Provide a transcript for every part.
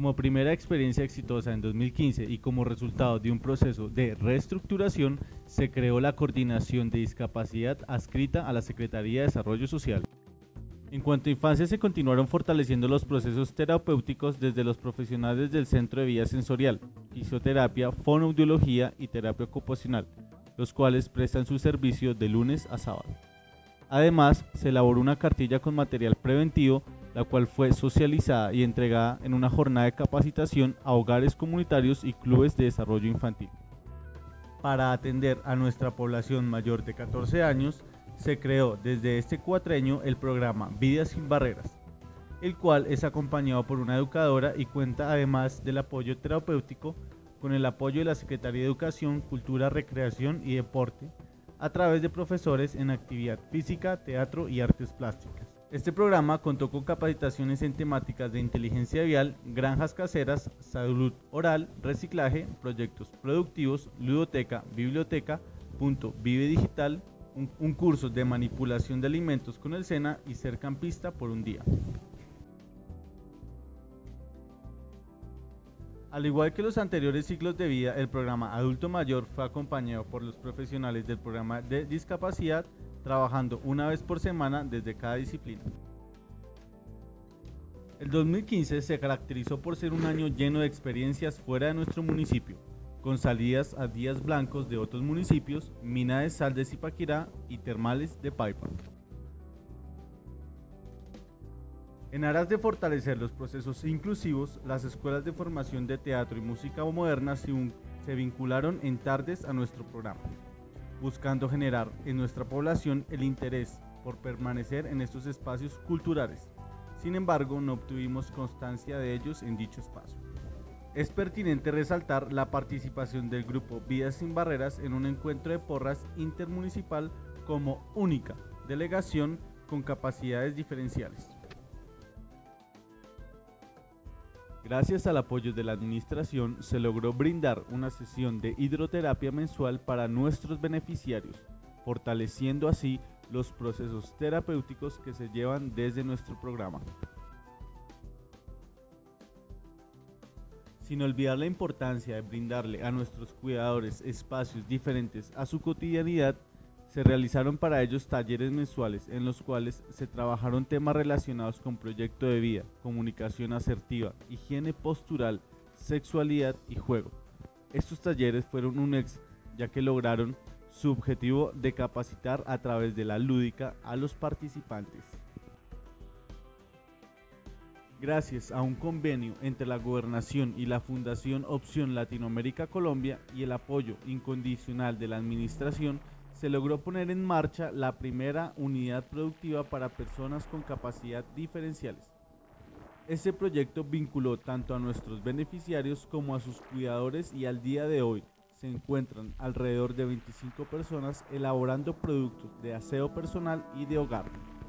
Como primera experiencia exitosa en 2015 y como resultado de un proceso de reestructuración, se creó la Coordinación de Discapacidad adscrita a la Secretaría de Desarrollo Social. En cuanto a infancia, se continuaron fortaleciendo los procesos terapéuticos desde los profesionales del Centro de Vida Sensorial, fisioterapia, fonoaudiología y terapia ocupacional, los cuales prestan su servicio de lunes a sábado. Además, se elaboró una cartilla con material preventivo, la cual fue socializada y entregada en una jornada de capacitación a hogares comunitarios y clubes de desarrollo infantil. Para atender a nuestra población mayor de 14 años, se creó desde este cuatrenio el programa Vidas sin Barreras, el cual es acompañado por una educadora y cuenta además del apoyo terapéutico con el apoyo de la Secretaría de Educación, Cultura, Recreación y Deporte a través de profesores en actividad física, teatro y artes plásticas. Este programa contó con capacitaciones en temáticas de inteligencia vial, granjas caseras, salud oral, reciclaje, proyectos productivos, ludoteca, biblioteca, punto vive digital, un curso de manipulación de alimentos con el SENA y ser campista por un día. Al igual que los anteriores ciclos de vida, el programa Adulto Mayor fue acompañado por los profesionales del programa de discapacidad, trabajando una vez por semana desde cada disciplina. El 2015 se caracterizó por ser un año lleno de experiencias fuera de nuestro municipio, con salidas a días blancos de otros municipios, mina de sal de Zipaquirá y termales de Paipa. En aras de fortalecer los procesos inclusivos, las escuelas de formación de teatro y música moderna se vincularon en tardes a nuestro programa, buscando generar en nuestra población el interés por permanecer en estos espacios culturales. Sin embargo, no obtuvimos constancia de ellos en dicho espacio. Es pertinente resaltar la participación del grupo Vidas sin Barreras en un encuentro de porras intermunicipal como única delegación con capacidades diferenciales. Gracias al apoyo de la administración, se logró brindar una sesión de hidroterapia mensual para nuestros beneficiarios, fortaleciendo así los procesos terapéuticos que se llevan desde nuestro programa. Sin olvidar la importancia de brindarle a nuestros cuidadores espacios diferentes a su cotidianidad, se realizaron para ellos talleres mensuales en los cuales se trabajaron temas relacionados con proyecto de vida, comunicación asertiva, higiene postural, sexualidad y juego. Estos talleres fueron un éxito, ya que lograron su objetivo de capacitar a través de la lúdica a los participantes. Gracias a un convenio entre la Gobernación y la Fundación Opción Latinoamérica Colombia y el apoyo incondicional de la administración, se logró poner en marcha la primera unidad productiva para personas con capacidad diferenciales. Este proyecto vinculó tanto a nuestros beneficiarios como a sus cuidadores y al día de hoy se encuentran alrededor de 25 personas elaborando productos de aseo personal y de hogar.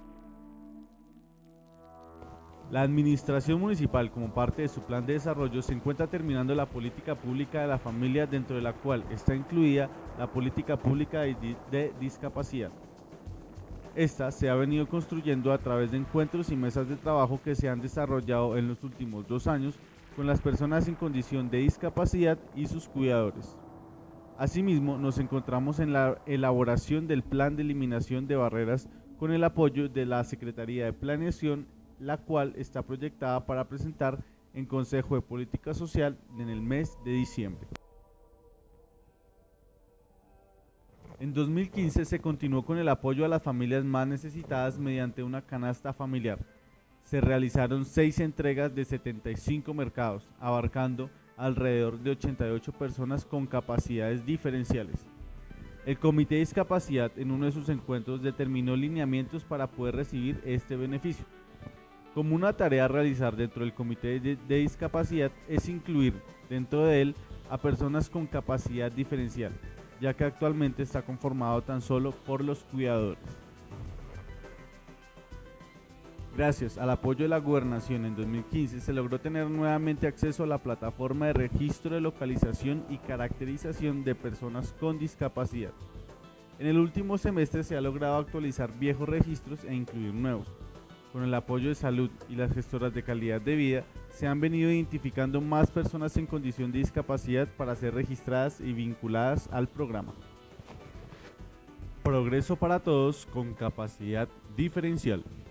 La administración municipal, como parte de su plan de desarrollo, se encuentra terminando la política pública de la familia, dentro de la cual está incluida la política pública de discapacidad. Esta se ha venido construyendo a través de encuentros y mesas de trabajo que se han desarrollado en los últimos 2 años con las personas en condición de discapacidad y sus cuidadores. Asimismo, nos encontramos en la elaboración del plan de eliminación de barreras con el apoyo de la Secretaría de Planeación, la cual está proyectada para presentar en Consejo de Política Social en el mes de diciembre. En 2015 se continuó con el apoyo a las familias más necesitadas mediante una canasta familiar. Se realizaron 6 entregas de 75 mercados, abarcando alrededor de 88 personas con capacidades diferenciales. El Comité de Discapacidad en uno de sus encuentros determinó lineamientos para poder recibir este beneficio. Como una tarea a realizar dentro del Comité de Discapacidad es incluir dentro de él a personas con capacidad diferencial, ya que actualmente está conformado tan solo por los cuidadores. Gracias al apoyo de la Gobernación en 2015 se logró tener nuevamente acceso a la plataforma de registro de localización y caracterización de personas con discapacidad. En el último semestre se ha logrado actualizar viejos registros e incluir nuevos. Con el apoyo de salud y las gestoras de calidad de vida, se han venido identificando más personas en condición de discapacidad para ser registradas y vinculadas al programa. Progreso para todos con capacidad diferencial.